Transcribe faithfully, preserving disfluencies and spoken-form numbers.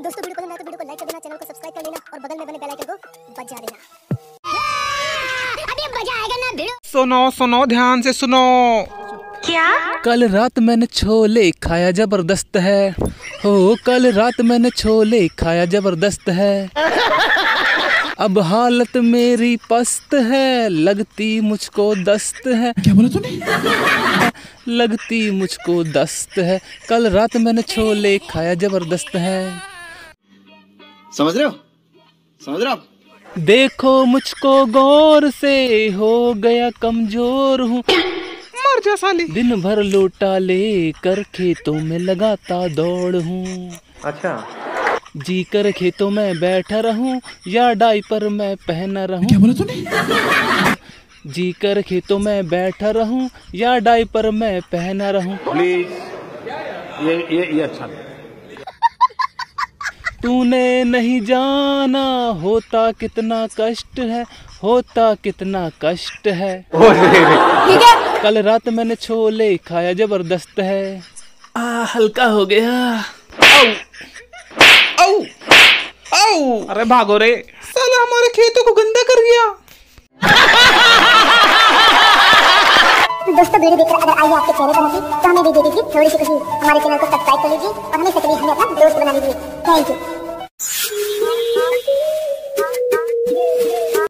दोस्तों वीडियो पसंद आए तो वीडियो को लाइक कर देना, चैनल को सब्सक्राइब कर लेना और बगल में बने बेल आइकन को बजा देना। अभी मजा आएगा ना वीडियो। सुनो सुनो ध्यान से सुनो। क्या? कल रात मैंने छोले खाया जबरदस्त है। हो कल रात मैंने छोले खाया जबरदस्त है। अब हालत मेरी पस्त है, लगती मुझको दस्त है। क्या बोला तूने? लगती मुझको दस्त है। कल रात मैंने छोले खाया जबरदस्त है। समझ रहे हो? समझ रहे हो? देखो मुझको गौर से, हो गया कमजोर हूँ। मर जा साली। दिन भर लोटा लेकर खेतों में लगाता दौड़ हूँ। अच्छा। जी कर खेतों में बैठा रहूं या डायपर में पहना रहूं। क्या बोला तूने? जी कर खेतों में बैठा रहूं या डायपर में पहना रहूं। प्लीज ये ये ये अच्छा नहीं। तूने नहीं जाना होता कितना कष्ट है, होता कितना कष्ट है। कल रात मैंने छोले खाया जबरदस्त है। आ हल्का हो गया। आओ आओ। अरे भागो रे साला, हमारे खेतों को गंदा कर गया। दोस्तों वीडियो देखकर अगर आई आपके चेहरे पर हंसी तो हमें भी दे दीजिए थोड़ी सी खुशी। हमारे चैनल को सब्सक्राइब कर लीजिए और हमें सक्रिय हमें अपना दोस्त बना लीजिए। Thank you.